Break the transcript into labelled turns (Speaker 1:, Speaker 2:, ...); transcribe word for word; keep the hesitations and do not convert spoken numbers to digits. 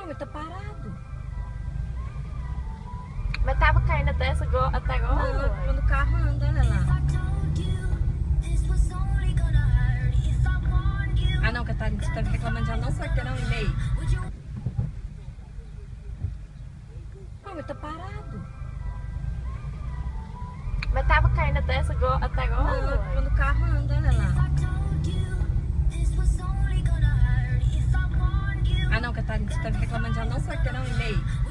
Speaker 1: mas tá parado.
Speaker 2: Mas tava caindo até, essa go- até agora?
Speaker 1: Não,
Speaker 2: ué.
Speaker 1: quando o carro anda, olha lá. Ah não, Catarina, você tá reclamando de ela não sortear um e-mail. Não, mas tá parado.
Speaker 2: Mas tava caindo até, essa go- até agora?
Speaker 1: Não,
Speaker 2: ué.
Speaker 1: quando o carro anda, olha lá. Ah não, Catarina, você tá reclamando de ela não sortear um e-mail.